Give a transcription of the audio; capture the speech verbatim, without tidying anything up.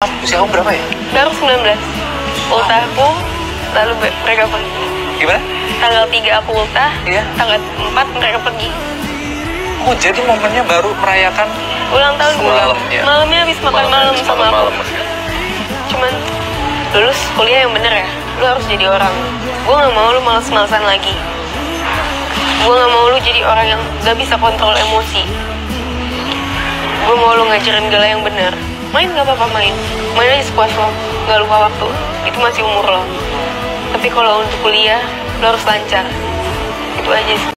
Usia kamu berapa ya? Baru sembilan belas. Ultah aku, lalu mereka pergi. Gimana? Tanggal tiga aku ultah, Iya. tanggal empat mereka pergi. Oh, jadi momennya baru merayakan Ulang tahun gue. Malam, ya. Malamnya habis makan malam sama aku. malam, ya. Cuman lulus kuliah yang bener ya. Lu harus jadi orang. Gue gak mau lu males-malesan lagi. Gue gak mau lu jadi orang yang gak bisa kontrol emosi. Gue mau lu ngajarin Gala yang bener. Main gak apa-apa main. Main aja sepuas lo. Gak lupa waktu. Itu masih umur lo. Tapi kalau untuk kuliah, lo harus lancar. Itu aja sih.